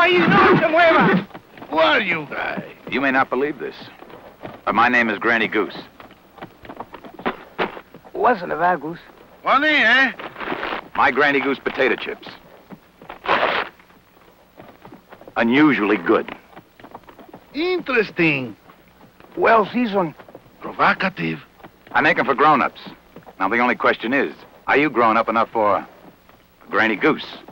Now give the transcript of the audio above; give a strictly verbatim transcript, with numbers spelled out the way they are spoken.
ahí! ¡No se mueva! Who are you guys? You may not believe this, but my name is Granny Goose. What's the matter, Goose? Funny, eh? My Granny Goose potato chips. Unusually good. Interesting. Well seasoned. Provocative. I make them for grown-ups. Now, the only question is, are you grown up enough for a Granny Goose?